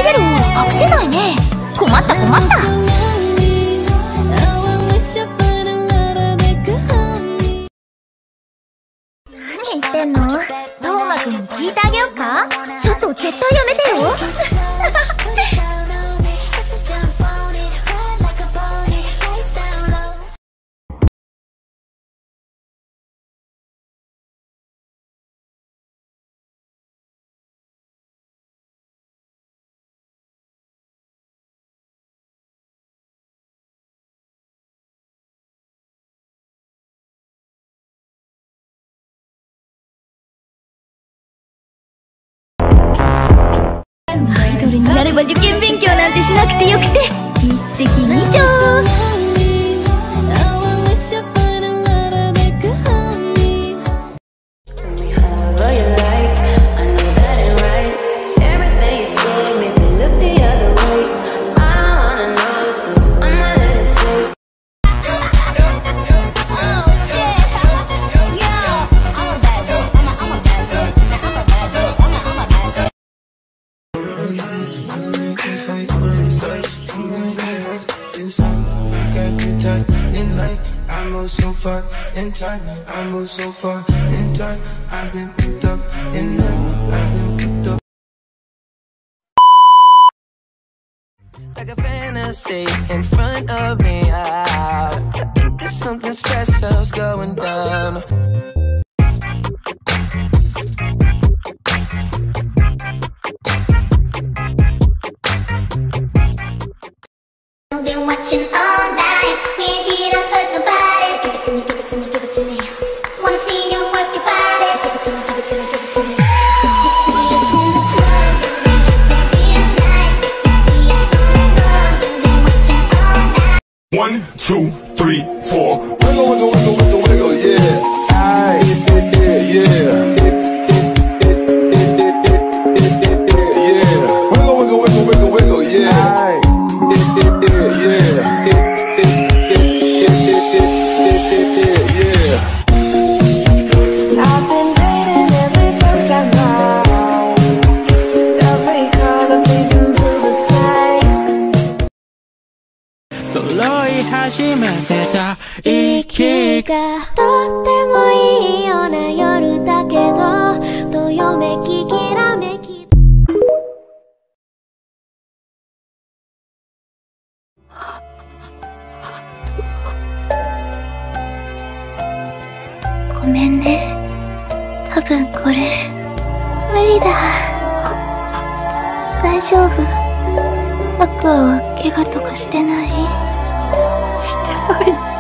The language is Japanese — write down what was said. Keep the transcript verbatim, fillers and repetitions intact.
げる。隠せないね。困った困った。何言ってんの？トーマくんに聞いてあげよっか？ちょっと絶対やめてよ。アイドルになれば受験勉強なんてしなくてよくて一石二鳥。 I move so far in time, I move so far in time. I've been picked up in time, I've been picked up. Like a fantasy in front of me, I, I think there's something special's going down. Been watching all night, we ain't here to hurt nobody. So give it to me, give it to me, give it to me. Wanna see you work your body. So give it to me, give it to me, give it to me. You see us in the club, and they real nice. You see us on the road, and been watching all night. One, two, three, four. Wiggle, wiggle, wiggle, wiggle, wiggle, yeah. Aye, yeah, yeah. Wiggle, wiggle, wiggle, wiggle, wiggle, yeah. Aye. 息がとってもいいような夜だけどどよめききらめきごめんね。多分これ無理だ。大丈夫？アクアは怪我とかしてない？してない。